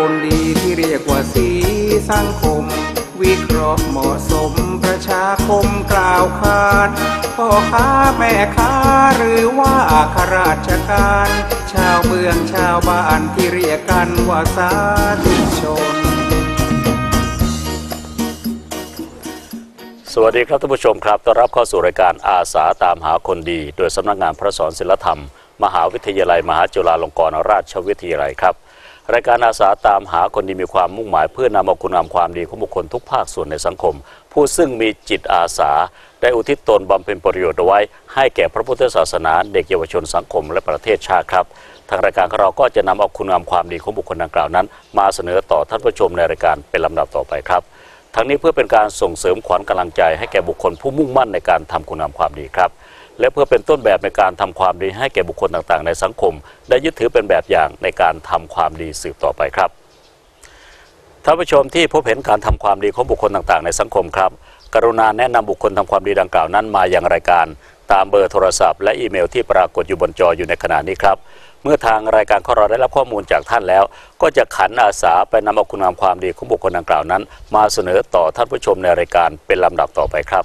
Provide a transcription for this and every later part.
คนดีที่เรียกว่าสีสังคมวิเคราะห์เหมาะสมประชาคมกล่าวขานพ่อค้าแม่ค้าหรือว่าข้าราชการชาวเมืองชาวบ้านที่เรียกกันว่าสาธุชนสวัสดีครับท่านผู้ชมครับต้อนรับเข้าสู่รายการอาสาตามหาคนดีโดยสำนักงานพระสอนศิลธรรมมหาวิทยาลัยมหาจุฬาลงกรณราชวิทยาลัยครับรายการอาสาตามหาคนดีมีความมุ่งหมายเพื่อนำเอาคุณงามความดีของบุคคลทุกภาคส่วนในสังคมผู้ซึ่งมีจิตอาสาได้อุทิศตนบำเพ็ญประโยชน์เอาไว้ให้แก่พระพุทธศาสนาเด็กเยาวชนสังคมและประเทศชาติครับทางรายการของเราก็จะนำเอาคุณงามความดีของบุคคลดังกล่าวนั้นมาเสนอต่อท่านผู้ชมในรายการเป็นลำดับต่อไปครับทั้งนี้เพื่อเป็นการส่งเสริมขวัญกำลังใจให้แก่บุคคลผู้มุ่งมั่นในการทำคุณงามความดีครับและเพื่อเป็นต้นแบบในการทำความดีให้แก่บุคคลต่างๆในสังคมได้ยึดถือเป็นแบบอย่างในการทำความดีสืบต่อไปครับท่านผู้ชมที่พบเห็นการทำความดีของบุคคลต่างๆในสังคมครับกรุณาแนะนำบุคคลทำความดีดังกล่าวนั้นมายังรายการตามเบอร์โทรศัพท์และอีเมลที่ปรากฏอยู่บนจออยู่ในขณะนี้ครับเมื่อทางรายการของเราได้รับข้อมูลจากท่านแล้วก็จะขันอาสาไปนำเอาคุณงามความดีของบุคคลดังกล่าวนั้นมาเสนอต่อท่านผู้ชมในรายการเป็นลำดับต่อไปครับ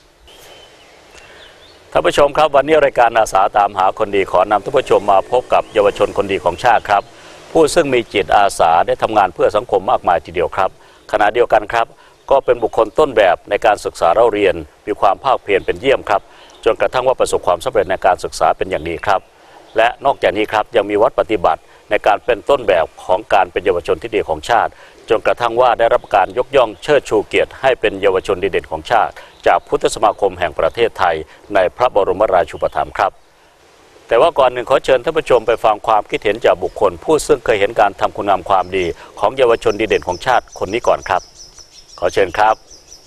ท่านผู้ชมครับวันนี้รายการอาสาตามหาคนดีขอนำท่านผู้ชมมาพบกับเยาวชนคนดีของชาติครับผู้ซึ่งมีจิตอาสาได้ทำงานเพื่อสังคมมากมายทีเดียวครับขณะเดียวกันครับก็เป็นบุคคลต้นแบบในการศึกษาเล่าเรียนมีความภาคเพียรเป็นเยี่ยมครับจนกระทั่งว่าประสบความสำเร็จในการศึกษาเป็นอย่างดีครับและนอกจากนี้ครับยังมีวัดปฏิบัติในการเป็นต้นแบบของการเป็นเยาวชนที่ดีของชาติจนกระทั่งว่าได้รับการยกย่องเชิดชูเกียรติให้เป็นเยาวชนดีเด่นของชาติจากพุทธสมาคมแห่งประเทศไทยในพระบรมราชูปถัมภ์ครับแต่ว่าก่อนหนึ่งขอเชิญท่านผู้ชมไปฟังความคิดเห็นจากบุคคลผู้ซึ่งเคยเห็นการทำคุณงามความดีของเยาวชนดีเด่นของชาติคนนี้ก่อนครับขอเชิญครับ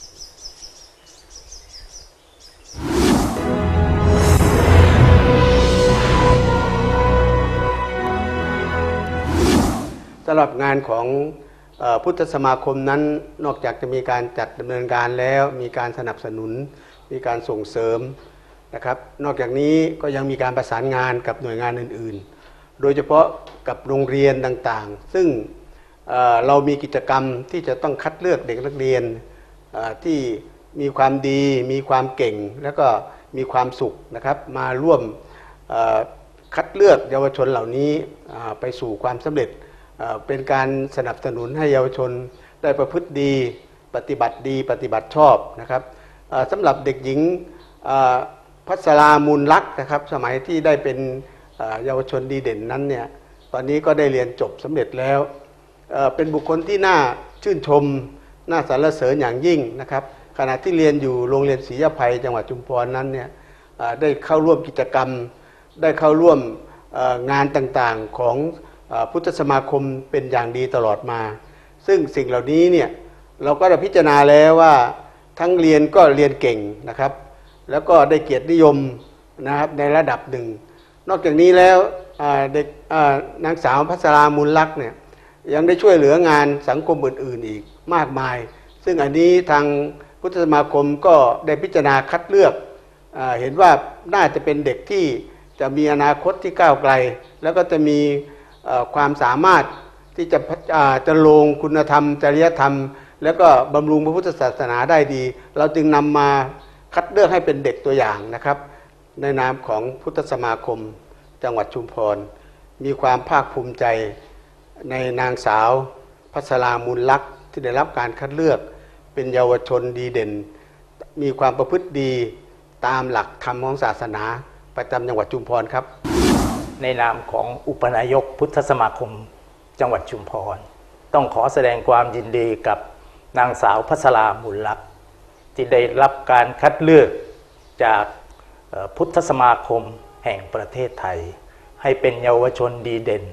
สำหรับงานของพุทธสมาคมนั้นนอกจากจะมีการจัดดำเนินการแล้วมีการสนับสนุนมีการส่งเสริมนะครับนอกจากนี้ก็ยังมีการประสานงานกับหน่วยงานอื่นๆโดยเฉพาะกับโรงเรียนต่างๆซึ่งเรามีกิจกรรมที่จะต้องคัดเลือกเด็กนักเรียนที่มีความดีมีความเก่งแล้วก็มีความสุขนะครับมาร่วมคัดเลือกเยาวชนเหล่านี้ไปสู่ความสำเร็จเป็นการสนับสนุนให้เยาวชนได้ประพฤติดีปฏิบัติดีปฏิบัติชอบนะครับสำหรับเด็กหญิงพัสรามูลลักษณ์นะครับสมัยที่ได้เป็นเยาวชนดีเด่นนั้นเนี่ยตอนนี้ก็ได้เรียนจบสำเร็จแล้วเป็นบุคคลที่น่าชื่นชมน่าสรรเสริญอย่างยิ่งนะครับขณะที่เรียนอยู่โรงเรียนศรีอภัยจังหวัดชุมพรนั้นเนี่ยได้เข้าร่วมกิจกรรมได้เข้าร่วมงานต่างๆของพุทธสมาคมเป็นอย่างดีตลอดมาซึ่งสิ่งเหล่านี้เนี่ยเราก็ได้พิจารณาแล้วว่าทั้งเรียนก็เรียนเก่งนะครับแล้วก็ได้เกียรตินิยมนะครับในระดับหนึ่งนอกจากนี้แล้วเด็กนางสาวพัสรามูลลักษณ์เนี่ยยังได้ช่วยเหลืองานสังคมอื่นๆอีกมากมายซึ่งอันนี้ทางพุทธสมาคมก็ได้พิจารณาคัดเลือกเห็นว่าน่าจะเป็นเด็กที่จะมีอนาคตที่ก้าวไกลแล้วก็จะมีความสามารถที่จะลงคุณธรรมจริยธรรมแล้วก็บำรุงพระพุทธศาสนาได้ดีเราจึงนำมาคัดเลือกให้เป็นเด็กตัวอย่างนะครับในนามของพุทธสมาคมจังหวัดชุมพรมีความภาคภูมิใจในนางสาวพัสรามูลลักษณ์ที่ได้รับการคัดเลือกเป็นเยาวชนดีเด่นมีความประพฤติดีตามหลักธรรมของศาสนาประจำจังหวัดชุมพรครับในนามของอุปนายกพุทธสมาคมจังหวัดชุมพรต้องขอแสดงความยินดีกับนางสาวพัสรามูลลักษณ์ที่ได้รับการคัดเลือกจากพุทธสมาคมแห่งประเทศไทยให้เป็นเยาวชนดีเด่น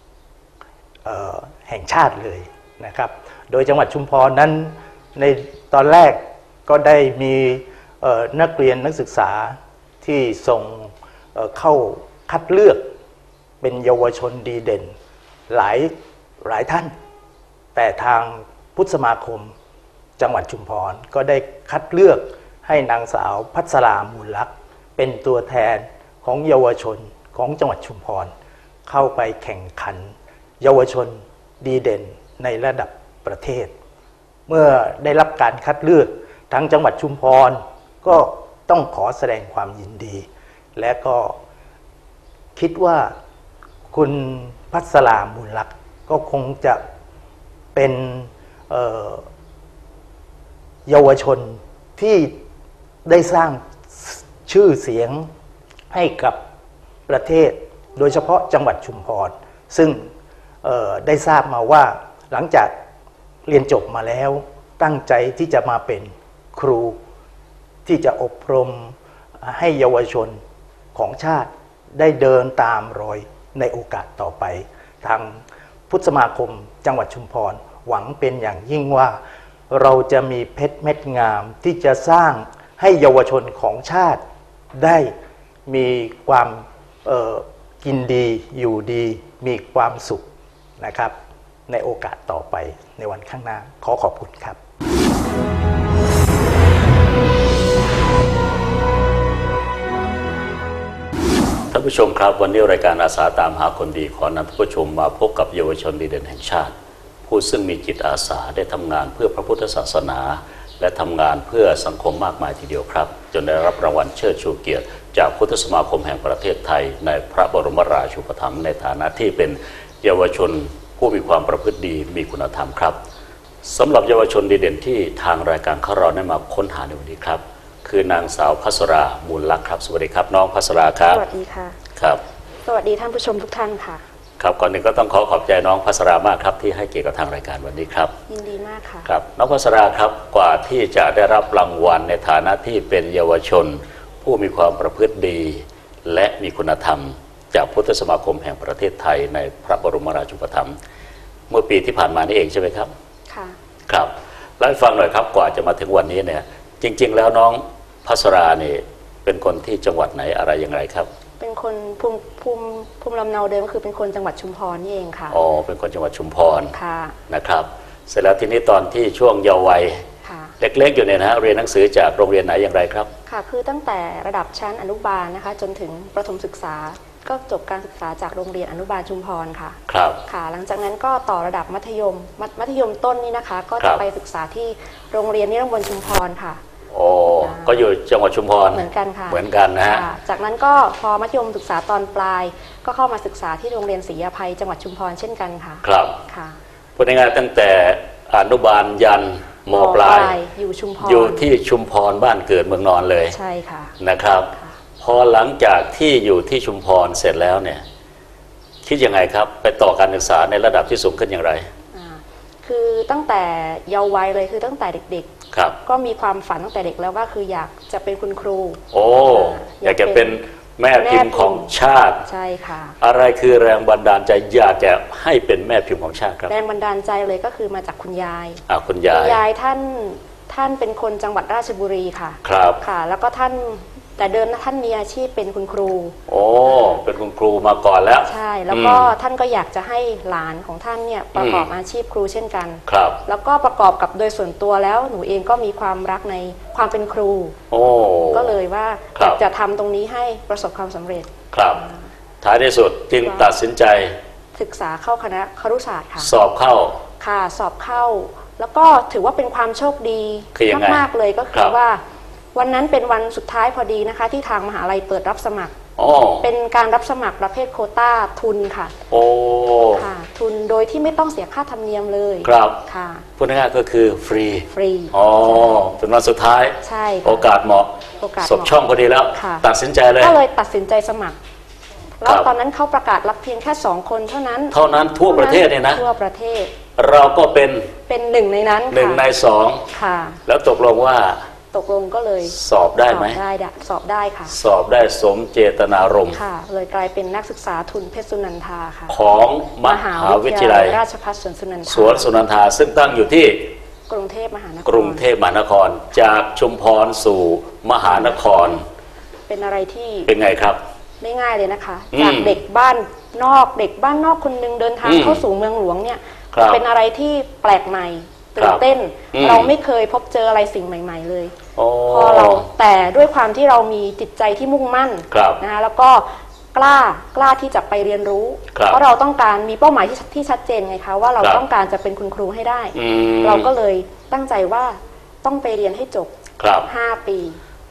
แห่งชาติเลยนะครับโดยจังหวัดชุมพรนั้นในตอนแรกก็ได้มีนักเรียนนักศึกษาที่ส่งเข้าคัดเลือกเป็นเยาวชนดีเด่นหลายท่านแต่ทางพุทธสมาคมจังหวัดชุมพรก็ได้คัดเลือกให้นางสาวพัสรามูลลักษณ์เป็นตัวแทนของเยาวชนของจังหวัดชุมพรเข้าไปแข่งขันเยาวชนดีเด่นในระดับประเทศ เมื่อได้รับการคัดเลือกทั้งจังหวัดชุมพรก็ต้องขอแสดงความยินดี และก็คิดว่าคุณพัสรามูลลักษณ์ก็คงจะเป็นเยาวชนที่ได้สร้างชื่อเสียงให้กับประเทศโดยเฉพาะจังหวัดชุมพรซึ่งได้ทราบมาว่าหลังจากเรียนจบมาแล้วตั้งใจที่จะมาเป็นครูที่จะอบรมให้เยาวชนของชาติได้เดินตามรอยในโอกาสต่อไปทางพุทธสมาคมจังหวัดชุมพรหวังเป็นอย่างยิ่งว่าเราจะมีเพชรเม็ดงามที่จะสร้างให้เยาวชนของชาติได้มีความกินดีอยู่ดีมีความสุขนะครับในโอกาสต่อไปในวันข้างหน้าขอขอบคุณครับท่านผู้ชมครับวันนี้รายการอาสาตามหาคนดีขอนำท่านผู้ชมมาพบกับเยาวชนดีเด่นแห่งชาติผู้ซึ่งมีจิตอาสาได้ทำงานเพื่อพระพุทธศาสนาและทำงานเพื่อสังคมมากมายทีเดียวครับจนได้รับรางวัลเชิดชูเกียรติจากพุทธสมาคมแห่งประเทศไทยในพระบรมราชูปถัมภ์ในฐานะที่เป็นเยาวชนผู้มีความประพฤติดีมีคุณธรรมครับสำหรับเยาวชนดีเด่นที่ทางรายการของเราได้มาค้นหาในวันนี้ครับคือนางสาวพัสรามูลลักษณ์ครับสวัสดีครับน้องพัสราครับสวัสดีค่ะครับสวัสดีท่านผู้ชมทุกท่านค่ะครับก่อนหนึ่งก็ต้องขอบใจน้องพัสรามากครับที่ให้เกียรติกับทางรายการวันนี้ครับยินดีมากค่ะครับน้องพัสราครับกว่าที่จะได้รับรางวัลในฐานะที่เป็นเยาวชนผู้มีความประพฤติดีและมีคุณธรรมจากพุทธสมาคมแห่งประเทศไทยในพระบรมราชูปถัมภ์เมื่อปีที่ผ่านมานี่เองใช่ไหมครับค่ะครับเล่าให้ฟังหน่อยครับกว่าจะมาถึงวันนี้เนี่ยจริงๆแล้วน้องพัสราเนี่ยเป็นคนที่จังหวัดไหนอะไรอย่างไรครับเป็นคนภูมิลำเนาเดิมก็คือเป็นคนจังหวัดชุมพรนี่เองค่ะอ๋อเป็นคนจังหวัดชุมพรค่ะนะครับเสร็จแล้วทีนี้ตอนที่ช่วงเยาว์วัยเล็กๆอยู่เนี่ยนะเรียนหนังสือจากโรงเรียนไหนอย่างไรครับค่ะคือตั้งแต่ระดับชั้นอนุบาลนะคะจนถึงประถมศึกษาก็จบการศึกษาจากโรงเรียนอนุบาลชุมพรค่ะครับค่ะหลังจากนั้นก็ต่อระดับมัธยมต้นนี่นะคะก็จะไปศึกษาที่โรงเรียนนิรมนชุมพรค่ะโอ้ก็อยู่จังหวัดชุมพรเหมือนกันค่ะเหมือนกันนะฮะจากนั้นก็พอมัธยมศึกษาตอนปลายก็เข้ามาศึกษาที่โรงเรียนศรีอภัยจังหวัดชุมพรเช่นกันค่ะครับค่ะพูดง่ายๆตั้งแต่อนุบาลยันม.ปลายอยู่ชุมพรอยู่ที่ชุมพรบ้านเกิดเมืองนอนเลยใช่ค่ะนะครับพอหลังจากที่อยู่ที่ชุมพรเสร็จแล้วเนี่ยคิดยังไงครับไปต่อการศึกษาในระดับที่สูงขึ้นอย่างไรคือตั้งแต่เยาว์วัยเลยคือตั้งแต่เด็กๆก็มีความฝันตั้งแต่เด็กแล้วว่าคืออยากจะเป็นคุณครูโอ้อยากจะเป็นแม่พิมพ์ของชาติใช่ค่ะอะไรคือแรงบันดาลใจอยากจะให้เป็นแม่พิมพ์ของชาติครับแรงบันดาลใจเลยก็คือมาจากคุณยายคุณยายท่านเป็นคนจังหวัดราชบุรีค่ะครับค่ะแล้วก็ท่านแต่เดิมท่านมีอาชีพเป็นคุณครูโอ้เป็นคุณครูมาก่อนแล้วใช่แล้วก็ท่านก็อยากจะให้หลานของท่านเนี่ยประกอบอาชีพครูเช่นกันครับแล้วก็ประกอบกับโดยส่วนตัวแล้วหนูเองก็มีความรักในความเป็นครูโอ้ก็เลยว่าอยากจะทำตรงนี้ให้ประสบความสำเร็จครับท้ายที่สุดจึงตัดสินใจศึกษาเข้าคณะครุศาสตร์ค่ะสอบเข้าค่ะสอบเข้าแล้วก็ถือว่าเป็นความโชคดีมากๆเลยก็คือว่าวันนั้นเป็นวันสุดท้ายพอดีนะคะที่ทางมหาลัยเปิดรับสมัครเป็นการรับสมัครประเภทโควต้าทุนค่ะโอ้ค่ะทุนโดยที่ไม่ต้องเสียค่าธรรมเนียมเลยครับค่ะพูดง่ายๆก็คือฟรีอ๋อเป็นวันสุดท้ายใช่โอกาสเหมาะสบช่องพอดีแล้วตัดสินใจเลยก็เลยตัดสินใจสมัครแล้วตอนนั้นเขาประกาศรับเพียงแค่2 คนเท่านั้นทั่วประเทศเนี่ยนะทั่วประเทศเราก็เป็นหนึ่งในนั้น 1 ใน 2 ค่ะแล้วตกลงว่าตกลงก็เลยสอบได้ไหมสอบได้ค่ะสอบได้สมเจตนารมณ์ค่ะเลยกลายเป็นนักศึกษาทุนเพชรสุนันทาค่ะของมหาวิทยาลัยราชภัฏสวนสุนันทาซึ่งตั้งอยู่ที่กรุงเทพมหานครจากชุมพรสู่มหานครเป็นอะไรที่เป็นไงครับไม่ง่ายเลยนะคะจากเด็กบ้านนอกคนนึงเดินทางเข้าสู่เมืองหลวงเนี่ยเป็นอะไรที่แปลกใหม่ตื่นเต้นเราไม่เคยพบเจออะไรสิ่งใหม่ๆเลยพอเราแต่ด้วยความที่เรามีจิตใจที่มุ่งมั่นนะคะแล้วก็กกล้าที่จะไปเรียนรู้เพราะเราต้องการมีเป้าหมายที่ชัดเจนไงคะว่าเราต้องการจะเป็นคุณครูให้ได้เราก็เลยตั้งใจว่าต้องไปเรียนให้จบ5 ปี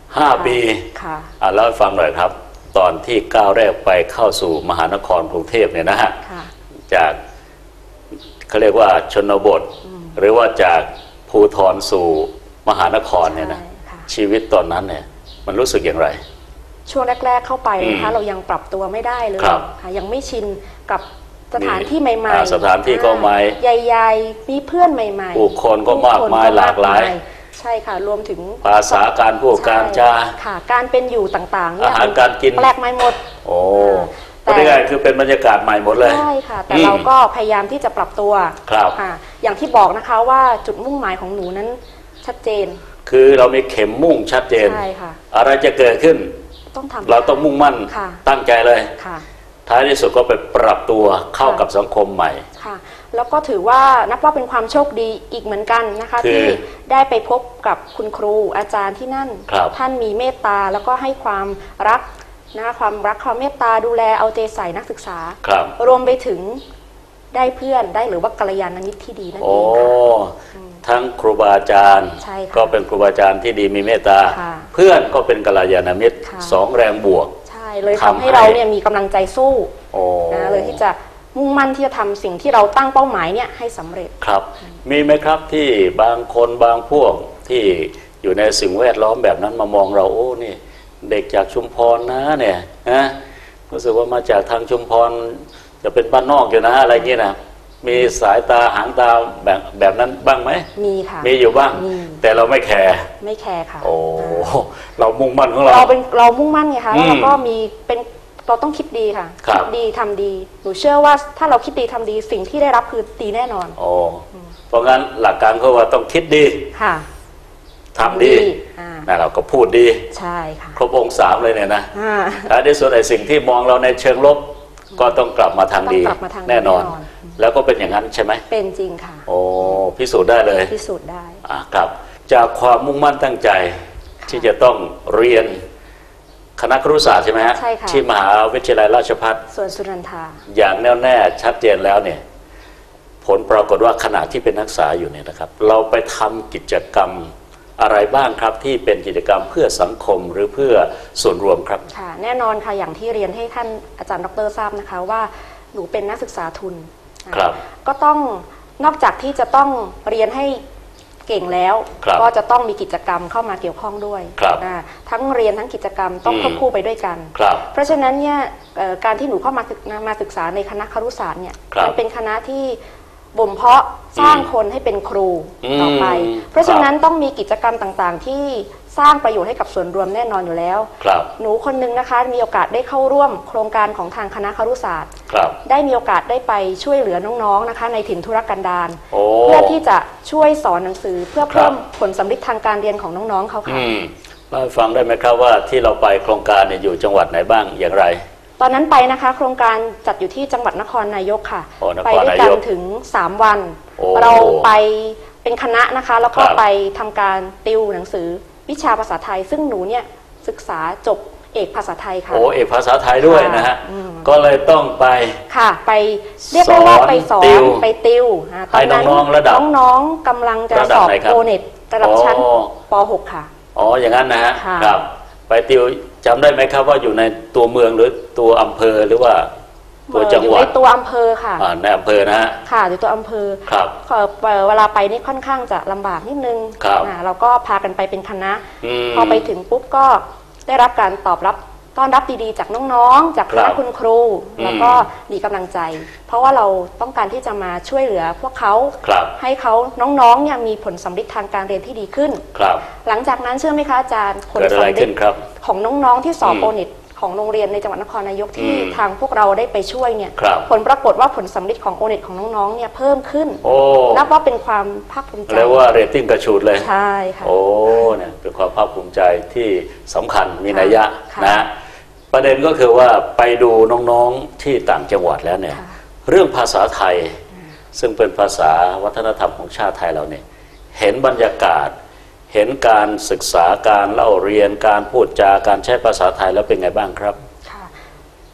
5 ปีค่ะเล่าให้ฟังหน่อยครับตอนที่ก้าวแรกไปเข้าสู่มหานครกรุงเทพเนี่ยนะฮะจากเขาเรียกว่าชนบทหรือว่าจากภูธรสู่มหานครเนี่ยนะชีวิตตอนนั้นเนี่ยมันรู้สึกอย่างไรช่วงแรกๆเข้าไปนะคะเรายังปรับตัวไม่ได้เลยค่ะยังไม่ชินกับสถานที่ใหม่ๆสถานที่ก็ใหม่ใหญ่ๆมีเพื่อนใหม่ๆผู้คนก็มากมายหลากหลายใช่ค่ะรวมถึงภาษาการพูดการจาค่ะการเป็นอยู่ต่างๆเนี่ยอาหารการกินแปลกใหม่หมดโอ้แต่ได้คือเป็นบรรยากาศใหม่หมดเลยใช่ค่ะแต่เราก็พยายามที่จะปรับตัวค่ะอย่างที่บอกนะคะว่าจุดมุ่งหมายของหนูนั้นชัดเจนคือเรามีเข็มมุ่งชัดเจนใช่ค่ะอะไรจะเกิดขึ้นต้องทำเราต้องมุ่งมั่นตั้งใจเลยท้ายที่สุดก็ไปปรับตัวเข้ากับสังคมใหม่ค่ะแล้วก็ถือว่านับว่าเป็นความโชคดีอีกเหมือนกันนะคะที่ได้ไปพบกับคุณครูอาจารย์ที่นั่นท่านมีเมตตาแล้วก็ให้ความรักนะความรักความเมตตาดูแลเอาใจใส่นักศึกษารวมไปถึงได้เพื่อนได้หรือว่ากัลยาณมิตรที่ดีนั่นเองค่ะทั้งครูบาอาจารย์ก็เป็นครูบาอาจารย์ที่ดีมีเมตตาเพื่อนก็เป็นกัลยาณมิตร2 แรงบวกใช่เลยทำให้เราเนี่ยมีกำลังใจสู้นะเลยที่จะมุ่งมั่นที่จะทำสิ่งที่เราตั้งเป้าหมายเนี่ยให้สำเร็จครับมีไหมครับที่บางคนบางพวกที่อยู่ในสิ่งแวดล้อมแบบนั้นมามองเราโอ้นี่เด็กจากชุมพรนะเนี่ยนะรู้สึกว่ามาจากทางชุมพรจะเป็นบ้านนอกอยู่นะอะไรเงี้ยนะมีสายตาหางตาแบบนั้นบ้างไหมมีค่ะมีอยู่บ้างแต่เราไม่แคร์ค่ะโอ้เรามุ่งมั่นของเรามุ่งมั่นไงคะแล้วเราก็มีเป็นเราต้องคิดดีค่ะคิดดีทำดีหนูเชื่อว่าถ้าเราคิดดีทำดีสิ่งที่ได้รับคือดีแน่นอนโอ้เพราะงั้นหลักการคือว่าต้องคิดดีค่ะทำดีนะเราก็พูดดีใช่ค่ะครบองค์3เลยเนี่ยนะในส่วนในสิ่งที่มองเราในเชิงลบก็ต้องกลับมาทางดีแน่นอนแล้วก็เป็นอย่างนั้นใช่ไหมเป็นจริงค่ะโอ้พิสูจน์ได้เลยพิสูจน์ได้ครับจากความมุ่งมั่นตั้งใจที่จะต้องเรียนคณะครุศาสตร์ใช่ไหมฮะที่มหาวิทยาลัยราชภัฏสวนสุนันทาอย่างแน่วแน่ชัดเจนแล้วเนี่ยผลปรากฏว่าขณะที่เป็นนักศึกษาอยู่เนี่ยนะครับเราไปทำกิจกรรมอะไรบ้างครับที่เป็นกิจกรรมเพื่อสังคมหรือเพื่อส่วนรวมครับค่ะแน่นอนค่ะอย่างที่เรียนให้ท่านอาจารย์ดร.ทราบนะคะว่าหนูเป็นนักศึกษาทุนก็ต้องนอกจากที่จะต้องเรียนให้เก่งแล้วก็จะต้องมีกิจกรรมเข้ามาเกี่ยวข้องด้วยทั้งเรียนทั้งกิจกรรมต้องควบคู่ไปด้วยกันเพราะฉะนั้นเนี่ยการที่หนูเข้ามาศึกษาในคณะครุศาสตร์เนี่ยมันเป็นคณะที่บ่มเพาะสร้างคนให้เป็นครูต่อไปเพราะฉะนั้นต้องมีกิจกรรมต่างๆที่สร้างประโยชน์ให้กับส่วนรวมแน่นอนอยู่แล้วหนูคนนึงนะคะมีโอกาสได้เข้าร่วมโครงการของทางคณะครุศาสตร์ได้มีโอกาสได้ไปช่วยเหลือน้องๆนะคะในถิ่นทุรกันดารเพื่อที่จะช่วยสอนหนังสือเพื่อเพิ่มผลสำลิดทางการเรียนของน้องๆเขาค่ะเล่าให้ฟังได้ไหมครับว่าที่เราไปโครงการเนี่ยอยู่จังหวัดไหนบ้างอย่างไรตอนนั้นไปนะคะโครงการจัดอยู่ที่จังหวัดนครนายกค่ะไปด้วยกันถึง3 วันเราไปเป็นคณะนะคะแล้วก็ไปทำการติวหนังสือวิชาภาษาไทยซึ่งหนูเนี่ยศึกษาจบเอกภาษาไทยค่ะเอกภาษาไทยด้วยนะฮะก็เลยต้องไปค่ะไปเรียกได้ว่าไปสอนไปติวตอนนั้นน้องๆกำลังจะสอบโอเน็ตระดับชั้นป .6 ค่ะอย่างนั้นนะฮะครับไปติวจำได้ไหมครับว่าอยู่ในตัวเมืองหรือตัวอำเภอหรือว่าตัวจังหวัดในตัวอำเภอค่ะในอำเภอนะฮะค่ะอยู่ตัวอำเภอครับเวลาไปนี่ค่อนข้างจะลำบากนิดนึงเราก็พากันไปเป็นคณะพอไปถึงปุ๊บก็ได้รับการตอบรับต้อนรับดีๆจากน้องๆจากคณะคุณครูแล้วก็มีกำลังใจเพราะว่าเราต้องการที่จะมาช่วยเหลือพวกเขาให้เขาน้องๆเนี่ยมีผลสำลิดทางการเรียนที่ดีขึ้นหลังจากนั้นเชื่อไหมคะอาจารย์ผลสำลิดของน้องๆที่สอบโอเน็ตของโรงเรียนในจังหวัดนครนายกที่ทางพวกเราได้ไปช่วยเนี่ยผลปรากฏว่าผลสำลิดของโอเน็ตของน้องๆเนี่ยเพิ่มขึ้นนับว่าเป็นความภาคภูมิใจเรียกว่าเรตติ้งกระฉูดเลยใช่ค่ะเนี่ยเป็นความภาคภูมิใจที่สำคัญมีนัยยะนะประเด็นก็คือว่าไปดูน้องๆที่ต่างจังหวัดแล้วเนี่ยเรื่องภาษาไทยซึ่งเป็นภาษาวัฒนธรรมของชาติไทยเราเนี่ยเห็นบรรยากาศเห็นการศึกษาการเล่าเรียนการพูดจาการใช้ภาษาไทยแล้วเป็นไงบ้างครับค่ะ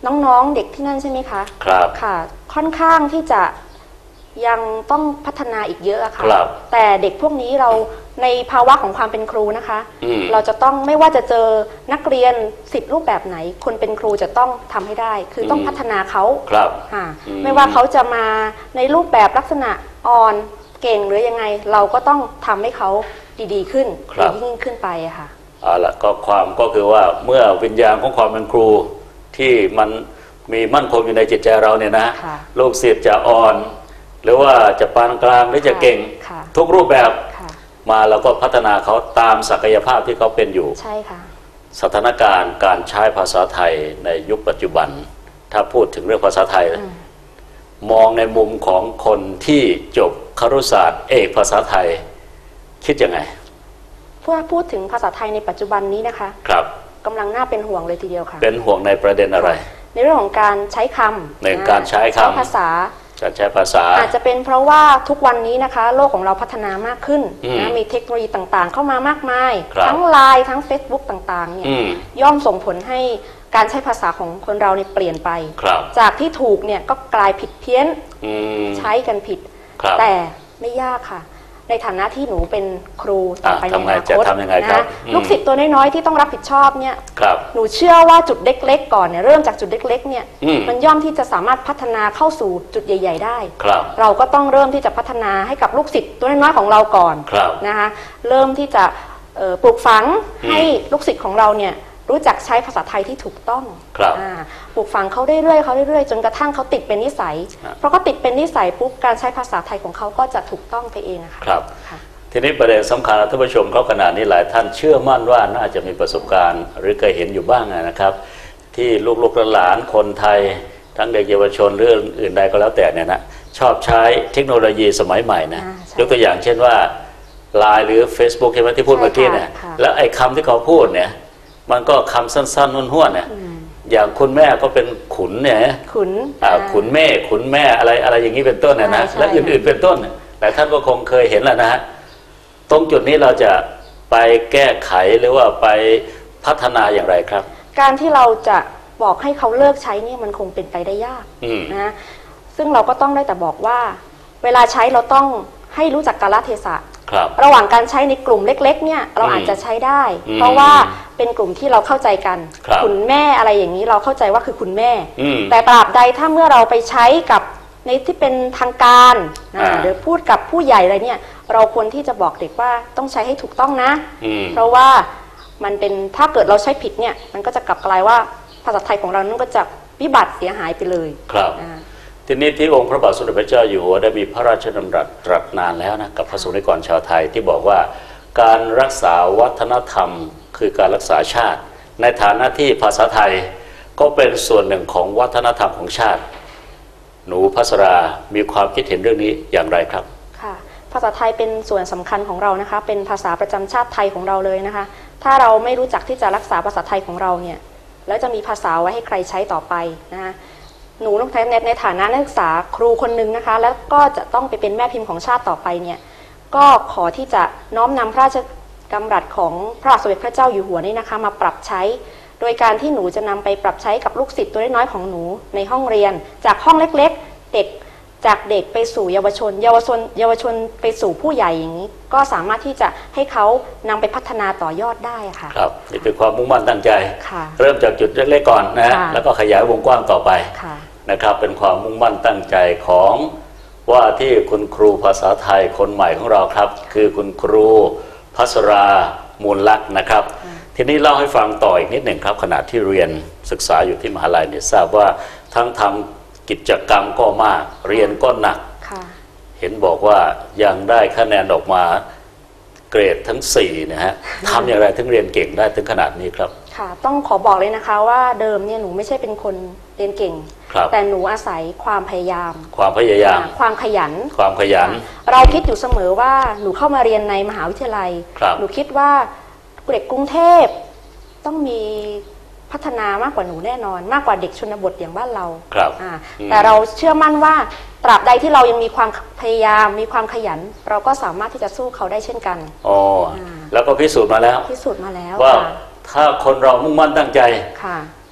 น้องๆเด็กที่นั่นใช่ไหมคะครับค่ะค่อนข้างที่จะยังต้องพัฒนาอีกเยอะอะค่ะแต่เด็กพวกนี้เราในภาวะของความเป็นครูนะคะเราจะต้องไม่ว่าจะเจอนักเรียน10รูปแบบไหนคนเป็นครูจะต้องทำให้ได้คือต้องพัฒนาเขาค่ะไม่ว่าเขาจะมาในรูปแบบลักษณะอ่อนเก่งหรือยังไงเราก็ต้องทำให้เขาดีๆขึ้นยิ่งขึ้นไปอะค่ะเอาละก็ความก็คือว่าเมื่อวิญญาณของความเป็นครูที่มันมีมั่นคงอยู่ในจิตใจเราเนี่ยนะลูกศิษย์จะอ่อนหรือว่าจะปานกลางหรือจะเก่งทุกรูปแบบมาเราก็พัฒนาเขาตามศักยภาพที่เขาเป็นอยู่ใช่ค่ะสถานการณ์การใช้ภาษาไทยในยุคปัจจุบันถ้าพูดถึงเรื่องภาษาไทยมองในมุมของคนที่จบครุศาสตร์เอกภาษาไทยคิดยังไงพูดถึงภาษาไทยในปัจจุบันนี้นะคะครับกำลังน่าเป็นห่วงเลยทีเดียวค่ะเป็นห่วงในประเด็นอะไรในเรื่องของการใช้คำในการใช้คำภาษาการใช้ภาษาอาจจะเป็นเพราะว่าทุกวันนี้นะคะโลกของเราพัฒนามากขึ้นนะมีเทคโนโลยีต่างๆเข้ามามากมายทั้งไลน์ทั้ง Facebook ต่างๆเนี่ยย่อมส่งผลให้การใช้ภาษาของคนเราเนี่ยเปลี่ยนไปจากที่ถูกเนี่ยก็กลายผิดเพี้ยนใช้กันผิดแต่ไม่ยากค่ะในฐานะที่หนูเป็นครูต่อไปในอนาคตนะลูกศิษย์ตัวน้อยๆที่ต้องรับผิดชอบเนี่ยหนูเชื่อว่าจุดเล็กๆก่อนเนี่ยเริ่มจากจุดเล็กๆเนี่ยมันย่อมที่จะสามารถพัฒนาเข้าสู่จุดใหญ่ๆได้เราก็ต้องเริ่มที่จะพัฒนาให้กับลูกศิษย์ตัวน้อยๆของเราก่อนนะคะเริ่มที่จะปลูกฝังให้ลูกศิษย์ของเราเนี่ยรู้จักใช้ภาษาไทยที่ถูกต้องปลูกฝังเขาเรื่อยๆจนกระทั่งเขาติดเป็นนิสัยเพราะเขาติดเป็นนิสัยปุ๊บการใช้ภาษาไทยของเขาก็จะถูกต้องไปเองค่ะครับทีนี้ประเด็นสำคัญท่านผู้ชมเขาขนาดนี้หลายท่านเชื่อมั่นว่าน่าจะมีประสบการณ์หรือเคยเห็นอยู่บ้างนะครับที่ลูกๆหลานคนไทยทั้งเด็กเยาวชนหรืออื่นใดก็แล้วแต่เนี่ยนะชอบใช้เทคโนโลยีสมัยใหม่นะยกตัวอย่างเช่นว่า LINE หรือ Facebook ใช่ไหมที่พูดเมื่อกี้เนี่ยแล้วไอ้คำที่เขาพูดเนี่ยมันก็คำสั้นๆห้วนๆเนี่ยอย่างคุณแม่ก็เป็นขุนเนี่ยขุนแม่อะไรอย่างนี้เป็นต้นเนี่ยนะและอื่นๆเป็นต้นแต่ท่านก็คงเคยเห็นแล้วนะฮะตรงจุดนี้เราจะไปแก้ไขหรือว่าไปพัฒนาอย่างไรครับการที่เราจะบอกให้เขาเลิกใช้นี่มันคงเป็นไปได้ยากนะซึ่งเราก็ต้องได้แต่บอกว่าเวลาใช้เราต้องให้รู้จักกาลเทศะระหว่างการใช้ในกลุ่มเล็กๆเนี่ยเราอาจจะใช้ได้เพราะว่าเป็นกลุ่มที่เราเข้าใจกันคุณแม่อะไรอย่างนี้เราเข้าใจว่าคือคุณแม่แต่ตราบใดถ้าเมื่อเราไปใช้กับในที่เป็นทางการหรือพูดกับผู้ใหญ่อะไรเนี่ยเราควรที่จะบอกเด็กว่าต้องใช้ให้ถูกต้องนะเพราะว่ามันเป็นถ้าเกิดเราใช้ผิดเนี่ยมันก็จะกลับกลายว่าภาษาไทยของเรานั้นก็จะวิบัติเสียหายไปเลยทีนี้ที่องค์พระบาทสมเด็จพระเจ้าอยู่หัวได้มีพระราชดำรัสตรัสนานแล้วนะกับพระสงฆ์นิกรชาวไทยที่บอกว่าการรักษาวัฒนธรรมคือการรักษาชาติในฐานะที่ภาษาไทยก็เป็นส่วนหนึ่งของวัฒนธรรมของชาติหนูภัสรามีความคิดเห็นเรื่องนี้อย่างไรครับค่ะภาษาไทยเป็นส่วนสำคัญของเรานะคะเป็นภาษาประจำชาติไทยของเราเลยนะคะถ้าเราไม่รู้จักที่จะรักษาภาษาไทยของเราเนี่ยแล้วจะมีภาษาไว้ให้ใครใช้ต่อไปนะคะหนูในฐานะนักศึกษาครูคนหนึ่งนะคะแล้วก็จะต้องไปเป็นแม่พิมพ์ของชาติต่อไปเนี่ยก็ขอที่จะน้อมนำพระราชดำรัสของพระบาทสมเด็จพระเจ้าอยู่หัวนี่นะคะมาปรับใช้โดยการที่หนูจะนำไปปรับใช้กับลูกศิษย์ตัวน้อยๆของหนูในห้องเรียนจากห้องเล็กๆเด็กจากเด็กไปสู่เยาวชนไปสู่ผู้ใหญ่อย่างนี้ก็สามารถที่จะให้เขานำไปพัฒนาต่อยอดได้ค่ะครับนี่เป็นความมุ่งมั่นตั้งใจเริ่มจากจุดเล็กๆก่อนนะแล้วก็ขยายวงกว้างต่อไปนะครับเป็นความมุ่งมั่นตั้งใจของว่าที่คุณครูภาษาไทยคนใหม่ของเราครับคือคุณครูภัสรามูลลักษณ์นะครับทีนี้เล่าให้ฟังต่ออีกนิดหนึ่งครับขณะที่เรียนศึกษาอยู่ที่มหาลัยเนี่ยทราบว่าทั้งทำกิจกรรมก็มากเรียนก็หนักเห็นบอกว่ายังได้คะแนนออกมาเกรดทั้ง4นะฮะทำอย่างไรถึงเรียนเก่งได้ถึงขนาดนี้ครับค่ะต้องขอบอกเลยนะคะว่าเดิมเนี่ยหนูไม่ใช่เป็นคนเรียนเก่งแต่หนูอาศัยความพยายามความขยันเราคิดอยู่เสมอว่าหนูเข้ามาเรียนในมหาวิทยาลัยหนูคิดว่าเด็กกรุงเทพต้องมีพัฒนามากกว่าหนูแน่นอนมากกว่าเด็กชนบทอย่างบ้านเราแต่เราเชื่อมั่นว่าตราบใดที่เรายังมีความพยายามมีความขยันเราก็สามารถที่จะสู้เขาได้เช่นกันแล้วก็พิสูจน์มาแล้วว่าถ้าถ้าคนเรามุ่งมั่นตั้งใจ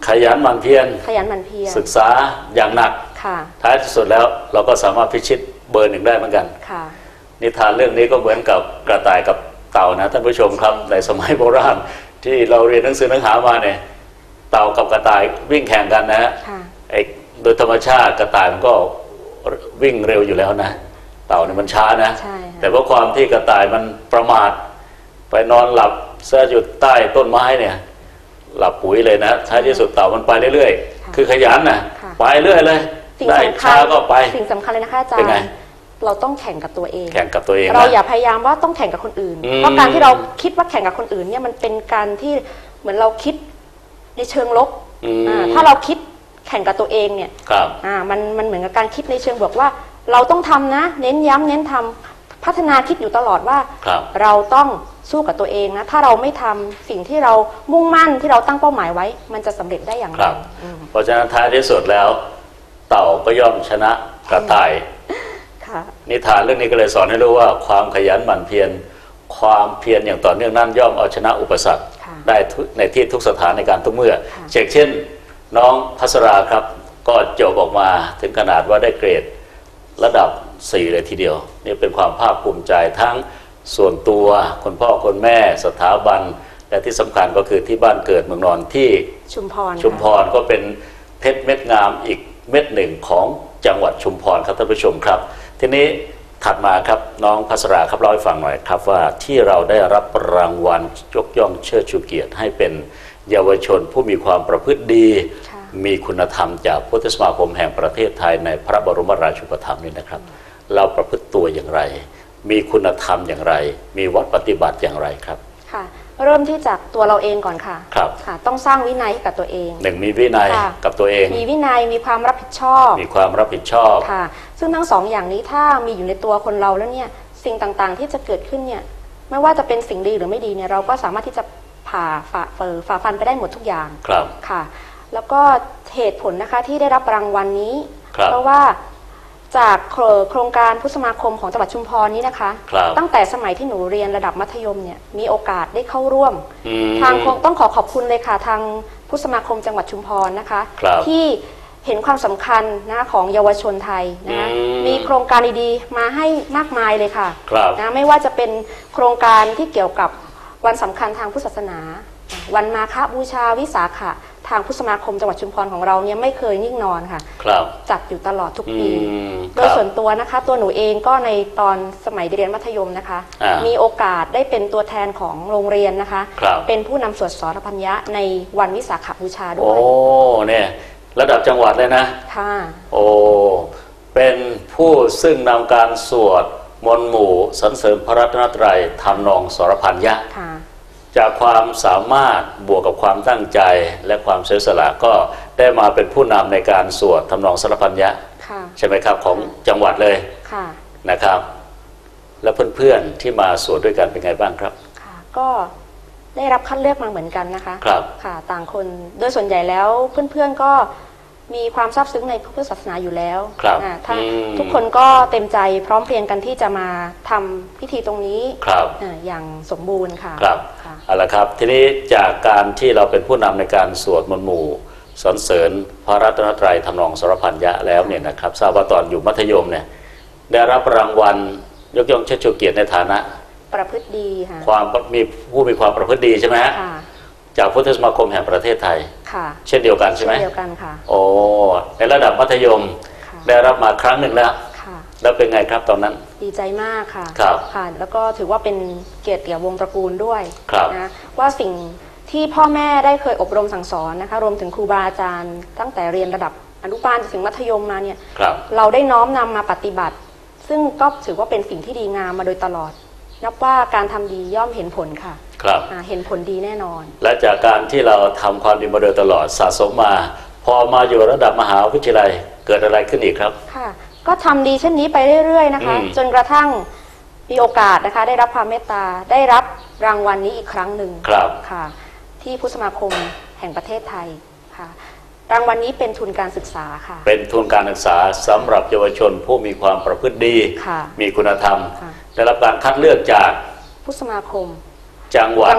ขยันหมั่นเพียรศึกษาอย่างหนักท้ายที่สุดแล้วเราก็สามารถพิชิตเบอร์ 1ได้เหมือนกันนิทานเรื่องนี้ก็เหมือนกับกระต่ายกับเต่านะท่านผู้ชมครับในสมัยโบราณที่เราเรียนหนังสือหนังหามาเนี่ยเต่ากับกระต่ายวิ่งแข่งกันนะฮะโดยธรรมชาติกระต่ายมันก็วิ่งเร็วอยู่แล้วนะเต่าเนี่ยมันช้านะแต่เพราะความที่กระต่ายมันประมาทไปนอนหลับเสื้ออยู่ใต้ต้นไม้เนี่ยหลับปุ๋ยเลยนะท้ายที่สุดเต่ามันไปเรื่อยๆคือขยันนะไปเรื่อยเลยได้ช้าก็ไปสิ่งสำคัญเลยนะคะอาจารย์เราต้องแข่งกับตัวเองเราอย่าพยายามว่าต้องแข่งกับคนอื่นเพราะการที่เราคิดว่าแข่งกับคนอื่นเนี่ยมันเป็นการที่เหมือนเราคิดในเชิงลบถ้าเราคิดแข่งกับตัวเองเนี่ยมันเหมือนกับการคิดในเชิงบวกว่าเราต้องทำนะเน้นย้ำเน้นทำพัฒนาคิดอยู่ตลอดว่าเราต้องสู้กับตัวเองนะถ้าเราไม่ทำสิ่งที่เรามุ่งมั่นที่เราตั้งเป้าหมายไว้มันจะสำเร็จได้อย่างไรเพราะฉะนั้นท้ายที่สุดแล้วเต่าก็ย่อมชนะกระต่ายนิทานเรื่องนี้ก็เลยสอนให้รู้ว่าความขยันหมั่นเพียรความเพียรอย่างต่อเนื่องนั้นย่อมเอาชนะอุปสรรคได้ในที่ทุกสถานในการทุกเมื่อเช่นน้องภัสราครับก็จบออกมาถึงขนาดว่าได้เกรดระดับ4เลยทีเดียวนี่เป็นความภาคภูมิใจทั้งส่วนตัวคุณพ่อคุณแม่สถาบันและที่สำคัญก็คือที่บ้านเกิดเมืองนอนที่ชุมพรก็เป็นเพชรเม็ดงามอีกเม็ดหนึ่งของจังหวัดชุมพรครับท่านผู้ชมครับทีนี้ถัดมาครับน้องภัสราครับเล่าให้ฟังหน่อยครับว่าที่เราได้รับรางวัลยกย่องเชิดชูเกียรติให้เป็นเยาวชนผู้มีความประพฤติดีมีคุณธรรมจากพุทธสมาคมแห่งประเทศไทยในพระบรมราชูปถัมภ์นี่นะครับเราประพฤติตัวอย่างไรมีคุณธรรมอย่างไรมีวัดปฏิบัติอย่างไรครับค่ะเริ่มที่จากตัวเราเองก่อนค่ะค่ะต้องสร้างวินัยให้กับตัวเองมีวินัยกับตัวเองมีวินัยมีความรับผิดชอบค่ะซึ่งทั้งสองอย่างนี้ถ้ามีอยู่ในตัวคนเราแล้วเนี่ยสิ่งต่างๆที่จะเกิดขึ้นเนี่ยไม่ว่าจะเป็นสิ่งดีหรือไม่ดีเนี่ยเราก็สามารถที่จะฝ่าฟันไปได้หมดทุกอย่างค่ะแล้วก็เหตุผลนะคะที่ได้รับรางวัลนี้เพราะว่าจากโครงการพุทธสมาคมของจังหวัดชุมพรนี้นะคะตั้งแต่สมัยที่หนูเรียนระดับมัธยมเนี่ยมีโอกาสได้เข้าร่วมทางต้องขอบคุณเลยค่ะทางพุทธสมาคมจังหวัดชุมพรนะคะที่เห็นความสำคัญนะของเยาวชนไทยนะมีโครงการดีๆมาให้มากมายเลยค่ะนะไม่ว่าจะเป็นโครงการที่เกี่ยวกับวันสำคัญทางพุทธศาสนาวันมาฆบูชาวิสาขะทางพุทธสมาคมจังหวัดชุมพรของเราเนี่ยไม่เคยนิ่งนอนค่ะจัดอยู่ตลอดทุกปีโดยส่วนตัวนะคะตัวหนูเองก็ในตอนสมัยเรียนมัธยมนะคะมีโอกาสได้เป็นตัวแทนของโรงเรียนนะคะเป็นผู้นำสวดสรพัญญะในวันวิสาขบูชาด้วยโอ้เนี่ยระดับจังหวัดเลยนะค่ะโอ้เป็นผู้ซึ่งนำการสวดมนต์หมู่สรรเสริญพระรัตนตรัยทำนองสรพัญญะจากความสามารถบวกกับความตั้งใจและความเสียสละก็ได้มาเป็นผู้นำในการสวดทำนองสรพัญญะใช่ไหมครับของจังหวัดเลยนะครับแล้วเพื่อนๆที่มาสวดด้วยกันเป็นไงบ้างครับก็ได้รับคัดเลือกมาเหมือนกันนะคะค่ะต่างคนโดยส่วนใหญ่แล้วเพื่อนๆก็มีความซาบซึ้งในพุทธศาสนาอยู่แล้วทั้งทุกคนก็เต็มใจพร้อมเพรียงกันที่จะมาทำพิธีตรงนี้อย่างสมบูรณ์ค่ะครับเอาละครับทีนี้จากการที่เราเป็นผู้นำในการสวดมนต์หมู่สรรเสริญพระรัตนตรัยทำนองสรพัญญะแล้วเนี่ยนะครับทราบว่าตอนอยู่มัธยมเนี่ยได้รับรางวัลยกย่องเชิดชูเกียรติในฐานะประพฤติดีค่ะผู้มีความประพฤติดีใช่ไหมจากพุทธสมาคมแห่งประเทศไทยเช่นเดียวกันใช่ไหมเช่นเดียวกันค่ะโอ้ในระดับมัธยมได้รับมาครั้งหนึ่งแล้วเป็นไงครับตอนนั้นดีใจมากค่ะค่ะแล้วก็ถือว่าเป็นเกียรติแก่วงตระกูลด้วยนะว่าสิ่งที่พ่อแม่ได้เคยอบรมสั่งสอนนะคะรวมถึงครูบาอาจารย์ตั้งแต่เรียนระดับอนุบาลถึงมัธยมมาเนี่ยเราได้น้อมนำมาปฏิบัติซึ่งก็ถือว่าเป็นสิ่งที่ดีงามมาโดยตลอดนับว่าการทำดีย่อมเห็นผลค่ะเห็นผลดีแน่นอนและจากการที่เราทำความดีมาโดยตลอดสะสมมาพอมาอยู่ระดับมหาวิทยาลัยเกิดอะไรขึ้นอีกครับค่ะก็ทำดีเช่นนี้ไปเรื่อยๆนะคะจนกระทั่งมีโอกาสนะคะได้รับความเมตตาได้รับรางวัลนี้อีกครั้งหนึ่งค่ะที่พุทธสมาคมแห่งประเทศไทยค่ะรางวัลนี้เป็นทุนการศึกษาค่ะเป็นทุนการศึกษาสำหรับเยาวชนผู้มีความประพฤติดีมีคุณธรรมได้รับการคัดเลือกจากพุทธสมาคมจังหวัด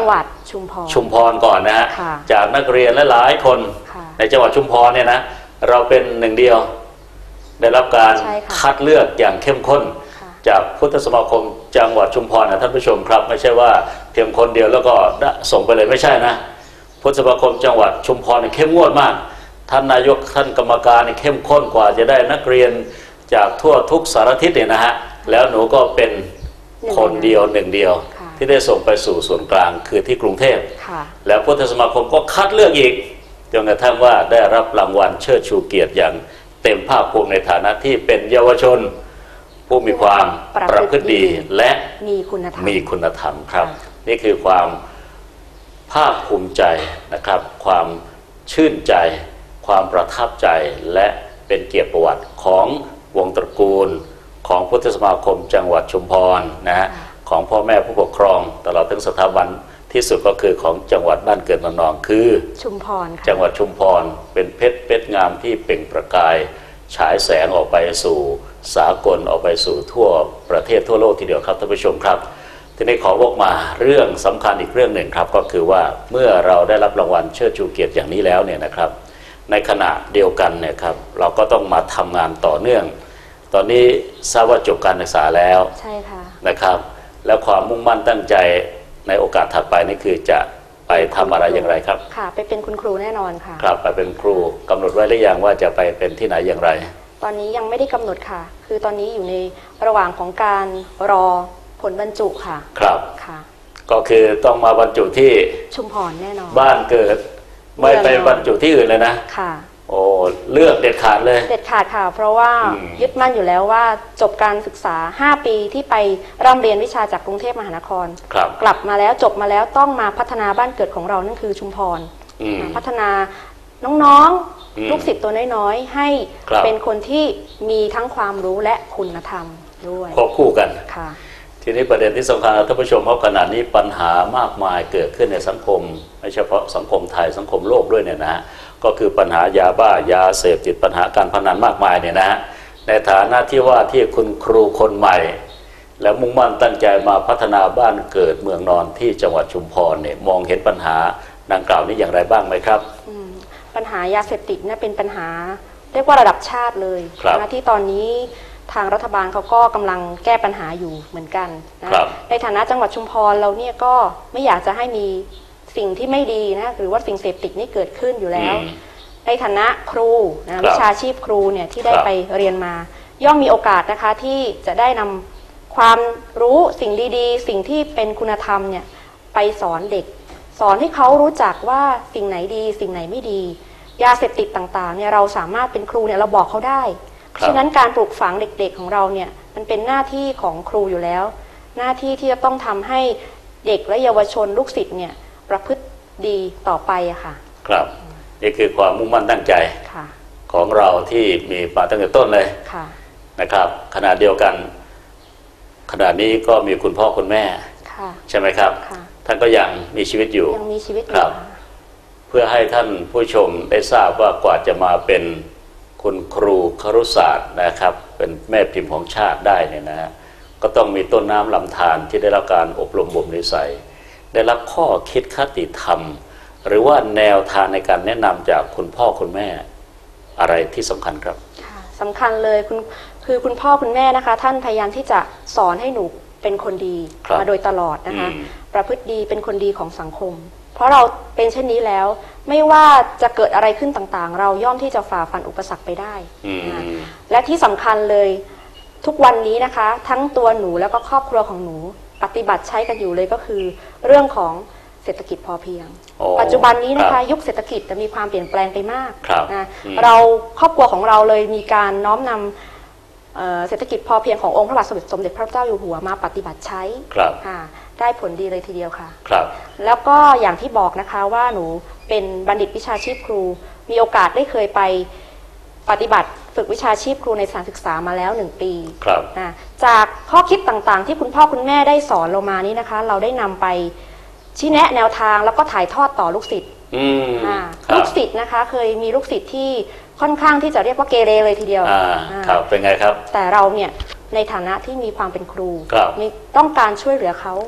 ชุมพรก่อนนะฮะจากนักเรียนหลายๆคนในจังหวัดชุมพรเนี่ยนะเราเป็นหนึ่งเดียวได้รับการคัดเลือกอย่างเข้มข้นจากพุทธสมาคมจังหวัดชุมพรนะท่านผู้ชมครับไม่ใช่ว่าเพียงคนเดียวแล้วก็ส่งไปเลยไม่ใช่นะพุทธสมาคมจังหวัดชุมพรเนี่ยเข้มงวดมากท่านนายกท่านกรรมการเนี่ยเข้มข้นกว่าจะได้นักเรียนจากทั่วทุกสารทิศเนี่ยนะฮะแล้วหนูก็เป็นคนเดียวหนึ่งเดียวที่ได้ส่งไปสู่ส่วนกลางคือที่กรุงเทพแล้วพุทธสมาคมก็คัดเลือกอีกจนกระทั่งว่าได้รับรางวัลเชิดชูเกียรติอย่างเต็มภาคภูมิในฐานะที่เป็นเยาวชนผู้มีความประพฤติดีและมีคุณธรรมครับนี่คือความภาคภูมิใจนะครับความชื่นใจความประทับใจและเป็นเกียรติประวัติของวงตระกูลของพุทธสมาคมจังหวัดชุมพรนะฮะของพ่อแม่ผู้ปกครองตลอดถึงสถาบันที่สุดก็คือของจังหวัดบ้านเกิดเมืองนอนคือชุมพรจังหวัดชุมพรเป็นเพชรงามที่เปล่งประกายฉายแสงออกไปสู่สากลออกไปสู่ทั่วประเทศทั่วโลกทีเดียวครับท่านผู้ชมครับทีนี้ขอวกมาเรื่องสำคัญอีกเรื่องหนึ่งครับก็คือว่าเมื่อเราได้รับรางวัลเชิดชูเกียรติอย่างนี้แล้วเนี่ยนะครับในขณะเดียวกันเนี่ยครับเราก็ต้องมาทำงานต่อเนื่องตอนนี้ทราบว่าจบการศึกษาแล้วใช่ค่ะนะครับแล้วความมุ่งมั่นตั้งใจในโอกาสถัดไปนี่คือจะไปทำอะไรอย่างไรครับค่ะไปเป็นคุณครูแน่นอนค่ะครับไปเป็นครูกำหนดไว้หรือยังว่าจะไปเป็นที่ไหนอย่างไรตอนนี้ยังไม่ได้กำหนดค่ะคือตอนนี้อยู่ในระหว่างของการรอผลบรรจุค่ะครับค่ะก็คือต้องมาบรรจุที่ชุมพรแน่นอนบ้านเกิดไม่ไปบรรจุที่อื่นเลยนะค่ะโอ้เลือกเด็ดขาดเลยเด็ดขาดค่ะเพราะว่ายึดมั่นอยู่แล้วว่าจบการศึกษา5 ปีที่ไปร่ำเรียนวิชาจากกรุงเทพมหานครกลับมาแล้วจบมาแล้วต้องมาพัฒนาบ้านเกิดของเรานั่นคือชุมพรพัฒนาน้องๆลูกศิษย์ตัวน้อยๆให้เป็นคนที่มีทั้งความรู้และคุณธรรมด้วยควบคู่กันค่ะทีนี้ประเด็นที่สำคัญท่านผู้ชมเพราะขณะนี้ปัญหามากมายเกิดขึ้นในสังคมไม่เฉพาะสังคมไทยสังคมโลกด้วยเนี่ยนะฮะก็คือปัญหายาบ้ายาเสพติดปัญหาการพนันมากมายเนี่ยนะฮะในฐานะที่ว่าที่คุณครูคนใหม่แล้วมุ่งมั่นตั้งใจมาพัฒนาบ้านเกิดเมืองนอนที่จังหวัดชุมพรเนี่ยมองเห็นปัญหาดังกล่าวนี้อย่างไรบ้างไหมครับปัญหายาเสพติดเนี่ยเป็นปัญหาเรียกว่าระดับชาติเลยนะที่ตอนนี้ทางรัฐบาลเขาก็กำลังแก้ปัญหาอยู่เหมือนกันนะในฐานะจังหวัดชุมพรเราเนี่ยก็ไม่อยากจะให้มีสิ่งที่ไม่ดีนะหรือว่าสิ่งเสพติดนี่เกิดขึ้นอยู่แล้วในฐานะครูนะวิชาชีพครูเนี่ยที่ได้ไปเรียนมาย่อมมีโอกาสนะคะที่จะได้นำความรู้สิ่งดีๆสิ่งที่เป็นคุณธรรมเนี่ยไปสอนเด็กสอนให้เขารู้จักว่าสิ่งไหนดีสิ่งไหนไม่ดียาเสพติดต่างๆเนี่ยเราสามารถเป็นครูเนี่ยเราบอกเขาได้ฉะนั้นการปลูกฝังเด็กๆของเราเนี่ยมันเป็นหน้าที่ของครูอยู่แล้วหน้าที่ที่จะต้องทำให้เด็กและเยาวชนลูกศิษย์เนี่ยประพฤติดีต่อไปอะค่ะครับนี่คือความมุ่งมั่นตั้งใจของเราที่มีมาตั้งแต่ต้นเลยนะครับขณะเดียวกันขณะนี้ก็มีคุณพ่อคุณแม่ใช่ไหมครับท่านก็ยังมีชีวิตอยู่ยังมีชีวิตอยู่เพื่อให้ท่านผู้ชมได้ทราบว่ากว่าจะมาเป็นคุณครูครุศาสตร์นะครับเป็นแม่พิมพ์ของชาติได้เนี่ยนะก็ต้องมีต้นน้ำลำธารที่ได้รับการอบรมบ่มนิสัยได้รับข้อคิดคติธรรมหรือว่าแนวทางในการแนะนำจากคุณพ่อคุณแม่อะไรที่สำคัญครับสำคัญเลยคือคุณพ่อคุณแม่นะคะท่านพยายามที่จะสอนให้หนูเป็นคนดีมาโดยตลอดนะคะประพฤติดีเป็นคนดีของสังคมเพราะเราเป็นเช่นนี้แล้วไม่ว่าจะเกิดอะไรขึ้นต่างๆเราย่อมที่จะฝ่าฟันอุปสรรคไปได้และที่สำคัญเลยทุกวันนี้นะคะทั้งตัวหนูแล้วก็ครอบครัวของหนูปฏิบัติใช้กันอยู่เลยก็คือเรื่องของเศรษฐกิจพอเพียงปัจจุบันนี้นะคะยุคเศรษฐกิจจะมีความเปลี่ยนแปลงไปมากนะเราครอบครัวของเราเลยมีการน้อมนำเศรษฐกิจพอเพียงขององค์พระบาทสมเด็จพระเจ้าอยู่หัวมาปฏิบัติใช้ได้ผลดีเลยทีเดียวค่ะแล้วก็อย่างที่บอกนะคะว่าหนูเป็นบัณฑิตวิชาชีพครูมีโอกาสได้เคยไปปฏิบัติฝึกวิชาชีพครูในสถานศึกษามาแล้ว1 ปีจากข้อคิดต่างๆที่คุณพ่อคุณแม่ได้สอนเรามานี้นะคะเราได้นำไปชี้แนะแนวทางแล้วก็ถ่ายทอดต่อลูกศิษย์ลูกศิษย์นะคะเคยมีลูกศิษย์ที่ค่อนข้างที่จะเรียกว่าเกเรเลยทีเดียวครับเป็นไงครับแต่เราเนี่ยในฐานะที่มีความเป็นครูต้องการช่วยเหลือเขา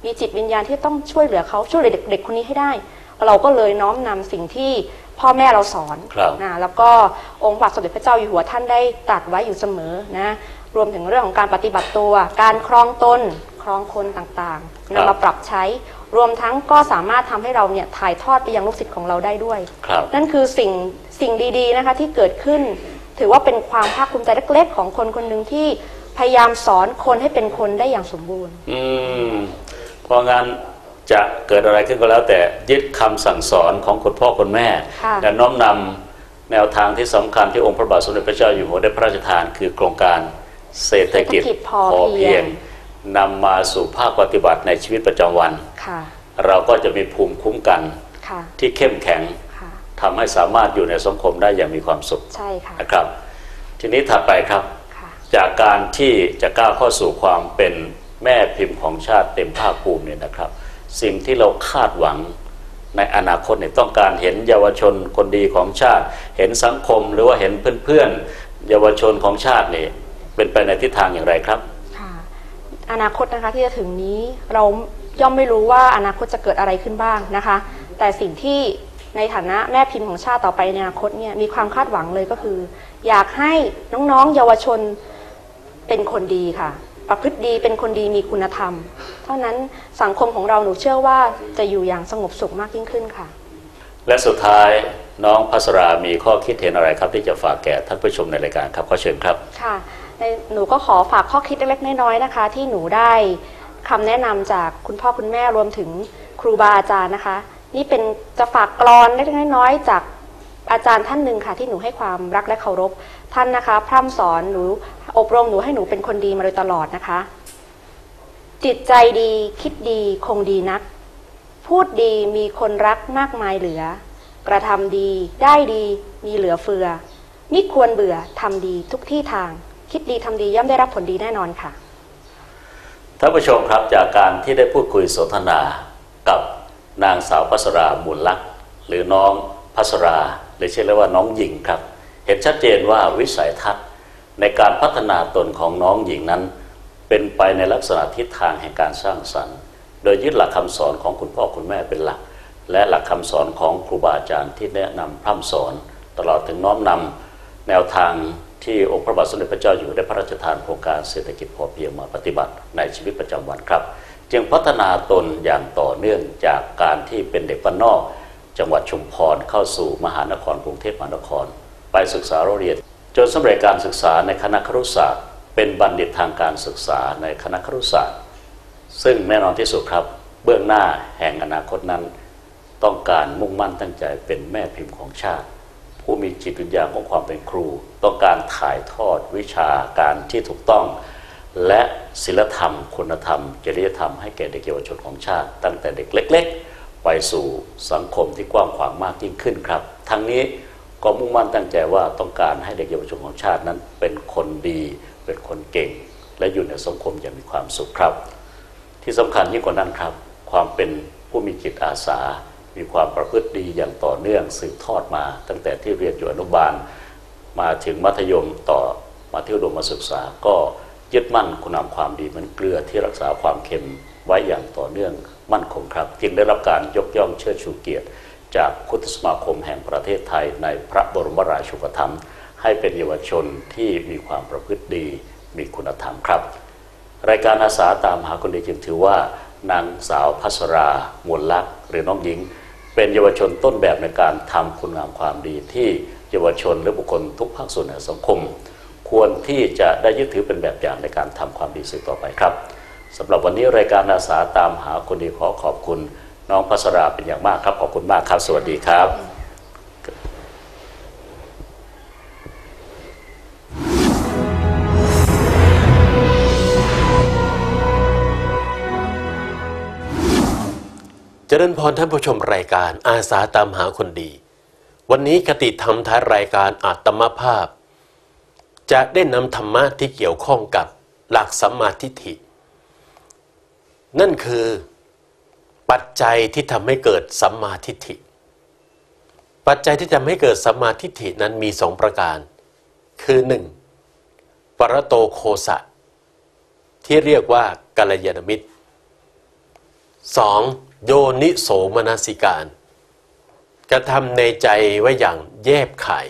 มีจิตวิญญาณที่ต้องช่วยเหลือเขาช่วยเหลือเด็กคนนี้ให้ได้เราก็เลยน้อมนำสิ่งที่พ่อแม่เราสอนนะแล้วก็องค์พระบาทสมเด็จพระเจ้าอยู่หัวท่านได้ตรัสไว้อยู่เสมอนะรวมถึงเรื่องของการปฏิบัติตัวการครองตนครองคนต่างๆนำมาปรับใช้รวมทั้งก็สามารถทำให้เราเนี่ยถ่ายทอดไปยังลูกศิษย์ของเราได้ด้วยนั่นคือสิ่งดีๆนะคะที่เกิดขึ้นถือว่าเป็นความภาคภูมิใจเล็กๆของคนคนหนึ่งที่พยายามสอนคนให้เป็นคนได้อย่างสมบูรณ์เพราะงั้นจะเกิดอะไรขึ้นก็แล้วแต่ยึดคำสั่งสอนของคุณพ่อคุณแม่และน้อมนำแนวทางที่สำคัญที่องค์พระบาทสมเด็จพระเจ้าอยู่หัวได้พระราชทานคือโครงการเศรษฐกิจพอเพียงนำมาสู่ภาคปฏิบัติในชีวิตประจำวันเราก็จะมีภูมิคุ้มกันที่เข้มแข็งทำให้สามารถอยู่ในสังคมได้อย่างมีความสุขนะครับทีนี้ถัดไปครับจากการที่จะก้าวเข้าสู่ความเป็นแม่พิมพ์ของชาติเต็มภาคภูมิเนี่ยนะครับสิ่งที่เราคาดหวังในอนาคตเนี่ยต้องการเห็นเยาวชนคนดีของชาติเห็นสังคมหรือว่าเห็นเพื่อนๆเยาวชนของชาตินี่เป็นไปในทิศทางอย่างไรครับอนาคตนะคะที่จะถึงนี้เราย่อมไม่รู้ว่าอนาคตจะเกิดอะไรขึ้นบ้างนะคะแต่สิ่งที่ในฐานะแม่พิมพ์ของชาติต่อไปในอนาคตเนี่ยมีความคาดหวังเลยก็คืออยากให้น้องๆเยาวชนเป็นคนดีค่ะประพฤติดีเป็นคนดีมีคุณธรรมเท่านั้นสังคมของเราหนูเชื่อว่าจะอยู่อย่างสงบสุขมากยิ่งขึ้นค่ะและสุดท้ายน้องภัสรามีข้อคิดเห็นอะไรครับที่จะฝากแก่ท่านผู้ชมในรายการครับขอเชิญครับค่ะหนูก็ขอฝากข้อคิดเล็กๆน้อยๆนะคะที่หนูได้คำแนะนำจากคุณพ่อคุณแม่รวมถึงครูบาอาจารย์นะคะนี่เป็นจะฝากกลอนเล็กๆน้อยๆจากอาจารย์ท่านหนึ่งค่ะที่หนูให้ความรักและเคารพท่านนะคะพร่ำสอนหนูอบรมหนูให้หนูเป็นคนดีมาโดยตลอดนะคะจิตใจดีคิดดีคงดีนักพูดดีมีคนรักมากมายเหลือกระทำดีได้ดีมีเหลือเฟือมิควรเบื่อทำดีทุกที่ทางคิดดีทำดีย่อมได้รับผลดีแน่นอนค่ะท่านผู้ชมครับจากการที่ได้พูดคุยสนทนากับนางสาวภัสรามูลลักษณ์หรือน้องภัสราหรือเรียกว่าน้องหญิงครับเห็นชัดเจนว่าวิสัยทัศน์ในการพัฒนาตนของน้องหญิงนั้นเป็นไปในลักษณะทิศทางแห่งการสร้างสรรค์โดยยึดหลักคำสอนของคุณพ่อคุณแม่เป็นหลักและหลักคำสอนของครูบาอาจารย์ที่แนะนำพร่ำสอนตลอดถึงน้อมนำแนวทางที่องค์พระบาทสมเด็จพระเจ้าอยู่หัวได้พระราชทานโครงการเศรษฐกิจพอเพียงมาปฏิบัติในชีวิตประจำวันครับจึงพัฒนาตนอย่างต่อเนื่องจากการที่เป็นเด็กบ้านนอกจังหวัดชุมพรเข้าสู่มหานครกรุงเทพมหานครไปศึกษาเรียนจนสำเร็จการศึกษาในคณะครุศาสตร์เป็นบัณฑิตทางการศึกษาในคณะครุศาสตร์ซึ่งแน่นอนที่สุดครับเบื้องหน้าแห่งอนาคตนั้นต้องการมุ่งมั่นตั้งใจเป็นแม่พิมพ์ของชาติผู้มีจิตวิญญาณของความเป็นครูต้องการถ่ายทอดวิชาการที่ถูกต้องและศีลธรรมคุณธรรมจริยธรรมให้แก่เด็กเยาวชนของชาติตั้งแต่เด็กเล็กๆไปสู่สังคมที่กว้างขวางมากยิ่งขึ้นครับทั้งนี้ก็มุ่งมั่นตั้งใจว่าต้องการให้เด็กเยาวชนของชาตินั้นเป็นคนดีเป็นคนเก่งและอยู่ในสังคมอย่างมีความสุขครับที่สำคัญยิ่งกว่านั้นครับความเป็นผู้มีจิตอาสามีความประพฤติดีอย่างต่อเนื่องสืบทอดมาตั้งแต่ที่เรียนอยู่อนุบาลมาถึงมัธยมต่อมัธยมศึกษาก็ยึดมั่นคุณงามความดีเหมือนเกลือที่รักษาความเค็มไว้อย่างต่อเนื่องมั่นคงครับจึงได้รับการยกย่องเชิดชูเกียรติจากพุทธสมาคมแห่งประเทศไทยในพระบรมราชูปถัมภ์ให้เป็นเยาวชนที่มีความประพฤติดีมีคุณธรรมครับรายการอาสาตามหาคนดีจึงถือว่านางสาวภัสรามูลลักษณ์หรือน้องหญิงเป็นเยาวชนต้นแบบในการทำคุณงามความดีที่เยาวชนและบุคคลทุกภาคส่วนในสังคมควรที่จะได้ยึดถือเป็นแบบอย่างในการทำความดีสืบต่อไปครับสำหรับวันนี้รายการอาสาตามหาคนดีขอขอบคุณน้องภัสราเป็นอย่างมากครับขอบคุณมากครับสวัสดีครับเจริญพรท่านผู้ชมรายการอาสาตามหาคนดีวันนี้คติธรรมท้ายรายการอาตมภาพจะได้นำธรรมะที่เกี่ยวข้องกับหลักสัมมาทิฏฐินั่นคือปัจจัยที่ทำให้เกิดสัมมาทิฏฐิปัจจัยที่ทำให้เกิดสัมมาทิฏฐินั้นมี2ประการคือ1ปรโตโคสะที่เรียกว่ากัลยาณมิตร 2. โยนิโสมนสิการกระทำในใจไว้อย่างแยบคาย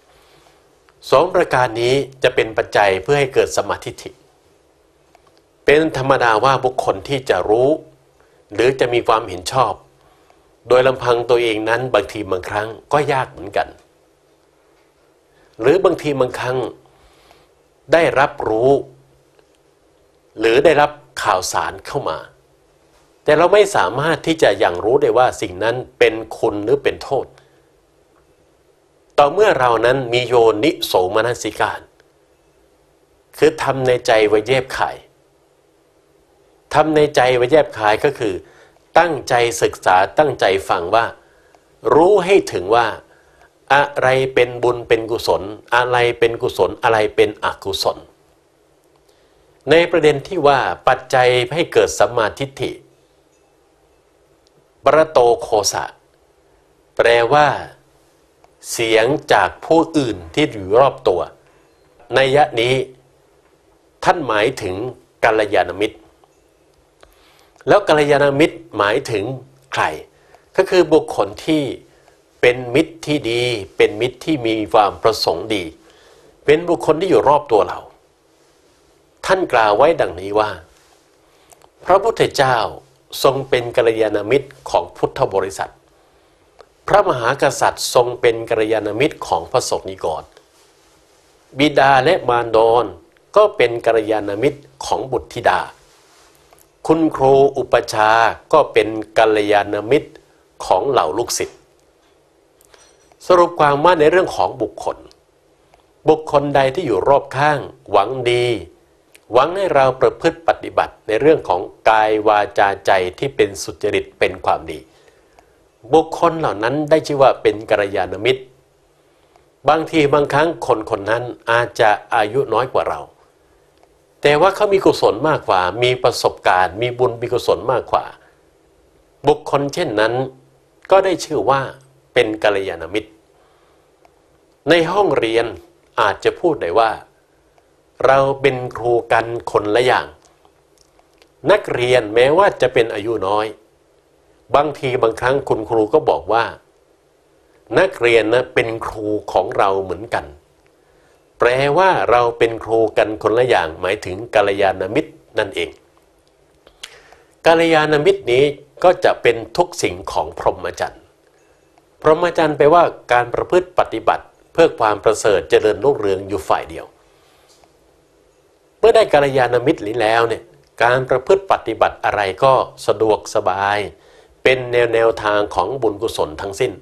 2 ประการนี้จะเป็นปัจจัยเพื่อให้เกิดสัมมาทิฏฐิเป็นธรรมดาว่าบุคคลที่จะรู้หรือจะมีความเห็นชอบโดยลำพังตัวเองนั้นบางทีบางครั้งก็ยากเหมือนกันหรือบางทีบางครั้งได้รับรู้หรือได้รับข่าวสารเข้ามาแต่เราไม่สามารถที่จะอย่างรู้ได้ว่าสิ่งนั้นเป็นคุณหรือเป็นโทษต่อเมื่อเรานั้นมีโยนิโสมนสิการคือทำในใจไว้แยบคายทำในใจไว้แยบคายก็คือตั้งใจศึกษาตั้งใจฟังว่ารู้ให้ถึงว่าอะไรเป็นบุญเป็นกุศลอะไรเป็นกุศลอะไรเป็นอกุศลในประเด็นที่ว่าปัจจัยให้เกิดสัมมาทิฏฐิปรโตโคสะแปลว่าเสียงจากผู้อื่นที่อยู่รอบตัวนัยยะนี้ท่านหมายถึงกัลยาณมิตรแล้วกัลยาณมิตรหมายถึงใครก็คือบุคคลที่เป็นมิตรที่ดีเป็นมิตรที่มีความประสงค์ดีเป็นบุคคลที่อยู่รอบตัวเราท่านกล่าวไว้ดังนี้ว่าพระพุทธเจ้าทรงเป็นกัลยาณมิตรของพุทธบริษัทพระมหากษัตริย์ทรงเป็นกัลยาณมิตรของพระสงฆ์นิกรบิดาและมารดาก็เป็นกัลยาณมิตรของบุตรธิดาคุณครูอุปชาก็เป็นกัลยาณมิตรของเหล่าลูกศิษย์สรุปความว่าในเรื่องของบุคคลใดที่อยู่รอบข้างหวังดีหวังให้เราประพฤติปฏิบัติในเรื่องของกายวาจาใจที่เป็นสุจริตเป็นความดีบุคคลเหล่านั้นได้ชื่อว่าเป็นกัลยาณมิตรบางทีบางครั้งคนนั้นอาจจะอายุน้อยกว่าเราแต่ว่าเขามีกุศลมากกว่ามีประสบการณ์มีบุญมีกุศลมากกว่าบุคคลเช่นนั้นก็ได้ชื่อว่าเป็นกัลยาณมิตรในห้องเรียนอาจจะพูดได้ว่าเราเป็นครูกันคนละอย่างนักเรียนแม้ว่าจะเป็นอายุน้อยบางทีบางครั้งคุณครูก็บอกว่านักเรียนนะเป็นครูของเราเหมือนกันแปลว่าเราเป็นครูกันคนละอย่างหมายถึงกัลยาณมิตรนั่นเองกัลยาณมิตรนี้ก็จะเป็นทุกสิ่งของพรหมจรรย์พรหมจรรย์แปลว่าการประพฤติปฏิบัติเพื่อความประเสริฐเจริญรุ่งเรืองอยู่ฝ่ายเดียวเมื่อได้กัลยาณมิตรนี้แล้วเนี่ยการประพฤติปฏิบัติอะไรก็สะดวกสบายเป็นแนวทางของบุญกุศลทั้งสิ้น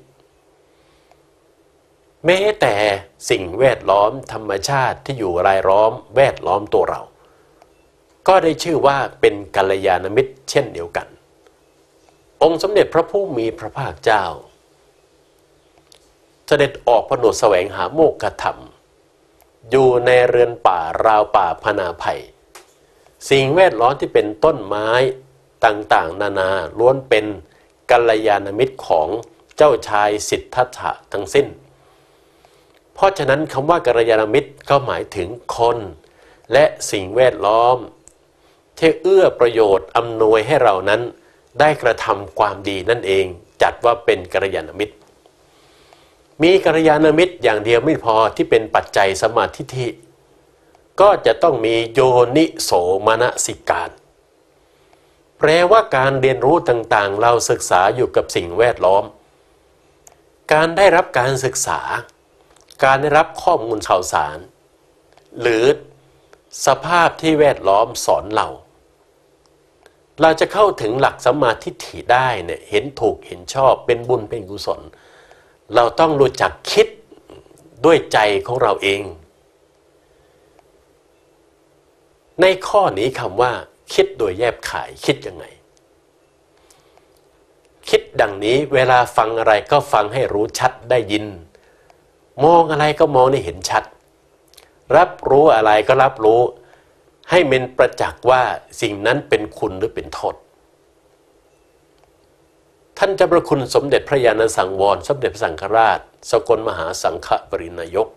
แม้แต่สิ่งแวดล้อมธรรมชาติที่อยู่รายล้อมแวดล้อมตัวเราก็ได้ชื่อว่าเป็นกัลยาณมิตรเช่นเดียวกันองค์สมเด็จพระผู้มีพระภาคเจ้าเสด็จออกผนวดแสวงหาโมกขธรรมอยู่ในเรือนป่าราวป่าพนาไผ่สิ่งแวดล้อมที่เป็นต้นไม้ต่างๆนานาล้วนเป็นกัลยาณมิตรของเจ้าชายสิทธัตถะทั้งสิ้นเพราะฉะนั้นคำว่ากัลยาณมิตรก็หมายถึงคนและสิ่งแวดล้อมที่เอื้อประโยชน์อำนวยให้เรานั้นได้กระทำความดีนั่นเองจัดว่าเป็นกัลยาณมิตรมีกัลยาณมิตรอย่างเดียวไม่พอที่เป็นปัจจัยสัมมาทิฏฐิก็จะต้องมีโยนิโสมนสิการแปลว่าการเรียนรู้ต่างๆเราศึกษาอยู่กับสิ่งแวดล้อมการได้รับการศึกษาการได้รับข้อมูลข่าวสารหรือสภาพที่แวดล้อมสอนเราจะเข้าถึงหลักสัมมาทิฏฐิได้เนี่ยเห็นถูกเห็นชอบเป็นบุญเป็นกุศลเราต้องรู้จักคิดด้วยใจของเราเองในข้อนี้คำว่าคิดโดยแยบคายคิดยังไงคิดดังนี้เวลาฟังอะไรก็ฟังให้รู้ชัดได้ยินมองอะไรก็มองให้เห็นชัดรับรู้อะไรก็รับรู้ให้เป็นประจักษ์ว่าสิ่งนั้นเป็นคุณหรือเป็นโทษท่านเจ้าพระคุณสมเด็จพระญาณสังวรสมเด็จพระสังฆราชสกลมหาสังฆปรินายก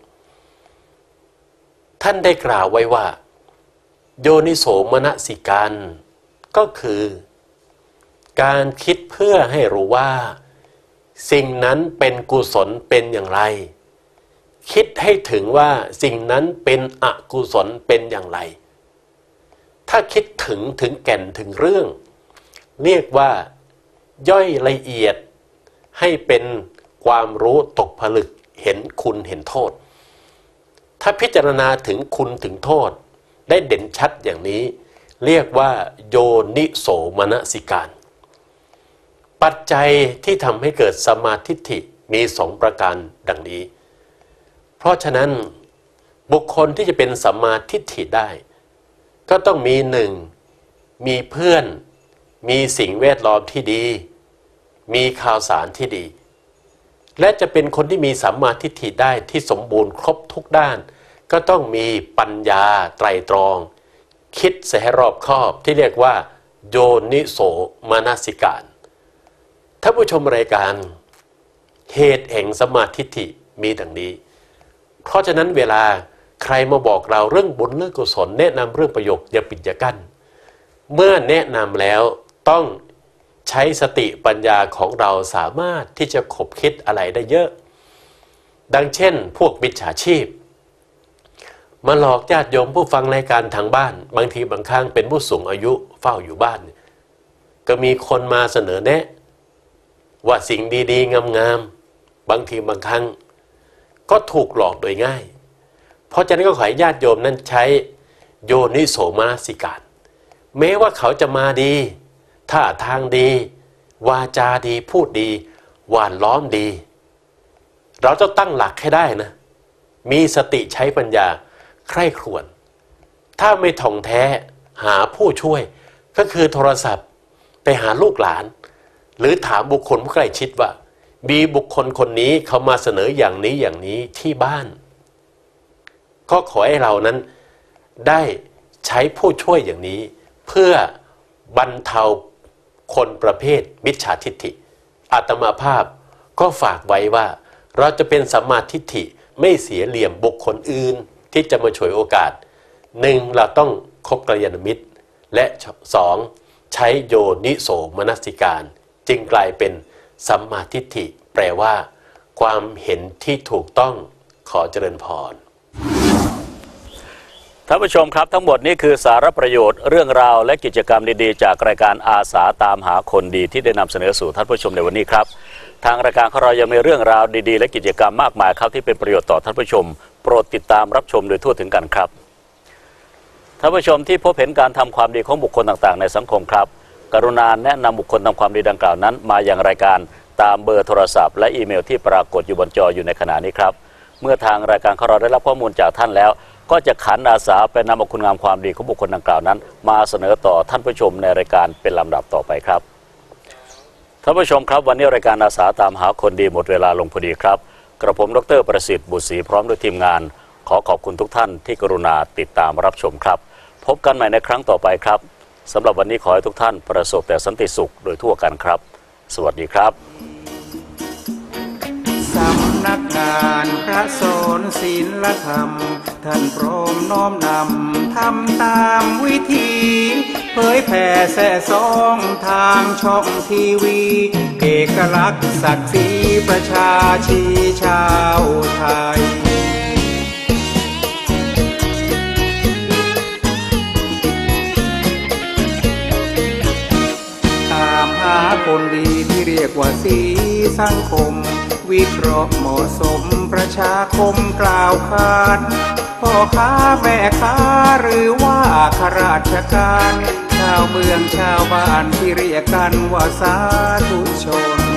ท่านได้กล่าวไว้ว่าโยนิโสมนสิการก็คือการคิดเพื่อให้รู้ว่าสิ่งนั้นเป็นกุศลเป็นอย่างไรคิดให้ถึงว่าสิ่งนั้นเป็นอกุศลเป็นอย่างไรถ้าคิดถึงแก่นถึงเรื่องเรียกว่าย่อยละเอียดให้เป็นความรู้ตกผลึกเห็นคุณเห็นโทษถ้าพิจารณาถึงคุณถึงโทษได้เด่นชัดอย่างนี้เรียกว่าโยนิโสมนสิการปัจจัยที่ทำให้เกิดสัมมาทิฏฐิมี2ประการดังนี้เพราะฉะนั้นบุคคลที่จะเป็นสัมมาทิฏฐิได้ก็ต้องมี1มีเพื่อนมีสิ่งแวดล้อมที่ดีมีข่าวสารที่ดีและจะเป็นคนที่มีสัมมาทิฏฐิได้ที่สมบูรณ์ครบทุกด้านก็ต้องมีปัญญาไตรตรองคิดเสียให้รอบคอบที่เรียกว่าโยนิโสมนสิการท่านผู้ชมรายการเหตุแห่งสัมมาทิฏฐิมีดังนี้เพราะฉะนั้นเวลาใครมาบอกเราเรื่องบุญเรื่องกุศลแนะนำเรื่องประโยคอย่าปิดอย่ากั้นเมื่อแนะนำแล้วต้องใช้สติปัญญาของเราสามารถที่จะขบคิดอะไรได้เยอะดังเช่นพวกมิจฉาชีพมาหลอกญาติโยมผู้ฟังรายการทางบ้านบางทีบางครั้งเป็นผู้สูงอายุเฝ้าอยู่บ้านก็มีคนมาเสนอแนะว่าสิ่งดีๆงามๆบางทีบางครั้งก็ถูกหลอกโดยง่ายเพราะฉะนั้นก็ขอให้ญาติโยมนั้นใช้โยนิโสมนสิการแม้ว่าเขาจะมาดีท่าทางดีวาจาดีพูดดีหวานล้อมดีเราจะตั้งหลักให้ได้นะมีสติใช้ปัญญาใคร่ครวญถ้าไม่ท่องแท้หาผู้ช่วยก็คือโทรศัพท์ไปหาลูกหลานหรือถามบุคคลผู้ใกล้ชิดว่ามีบุคคลคนนี้เขามาเสนออย่างนี้อย่างนี้ที่บ้านก็ขอให้เรานั้นได้ใช้ผู้ช่วยอย่างนี้เพื่อบรรเทาคนประเภทมิจฉาทิฏฐิอาตมาภาพก็ฝากไว้ว่าเราจะเป็นสัมมาทิฏฐิไม่เสียเหลี่ยมบุคคลอื่นที่จะมาฉวยโอกาส1เราต้องคบกัลยาณมิตรและ2ใช้โยนิโสมนสิการจึงกลายเป็นสัมมาทิฏฐิแปลว่าความเห็นที่ถูกต้องขอเจริญพรท่านผู้ชมครับทั้งหมดนี้คือสาระประโยชน์เรื่องราวและกิจกรรมดีๆจากรายการอาสาตามหาคนดีที่ได้นำเสนอสู่ท่านผู้ชมในวันนี้ครับทางรายการของเรายังมีเรื่องราวดีๆและกิจกรรมมากมายครับที่เป็นประโยชน์ต่อท่านผู้ชมโปรดติดตามรับชมโดยทั่วถึงกันครับท่านผู้ชมที่พบเห็นการทำความดีของบุคคลต่างๆในสังคมครับกรุณาแนะนำบุคคลทำความดีดังกล่าวนั้นมายังรายการตามเบอร์โทรศัพท์และอีเมลที่ปรากฏอยู่บนจออยู่ในขณะนี้ครับเมื่อทางรายการของเราได้รับข้อมูลจากท่านแล้วก็จะขันอาสาไปนำเอาคุณงามความดีของบุคคลดังกล่าวนั้นมาเสนอต่อท่านผู้ชมในรายการเป็นลำดับต่อไปครับท่านผู้ชมครับวันนี้รายการอาสาตามหาคนดีหมดเวลาลงพอดีครับกระผมดร.ประสิทธิ์บุตรศรีพร้อมด้วยทีมงานขอขอบคุณทุกท่านที่กรุณาติดตามรับชมครับพบกันใหม่ในครั้งต่อไปครับสำหรับวันนี้ขอให้ทุกท่านประสบแต่สันติสุขโดยทั่วกันครับสวัสดีครับสำนักงานพระสอนศีลธรรมท่านพร้อมน้อมนำทำตามวิธีเผยแผ่แส่ซองทางช่องทีวีเอกลักษณ์ศักดิ์ศรีประชาชีชาวไทยตามหาคนดีที่เรียกว่าสีสังคมวิเคราะห์เหมาะสมประชาคมกล่าวขานพ่อค้าแม่ค้าหรือว่าข้าราชการชาวเมืองชาวบ้านที่เรียกกันว่าสาธุชน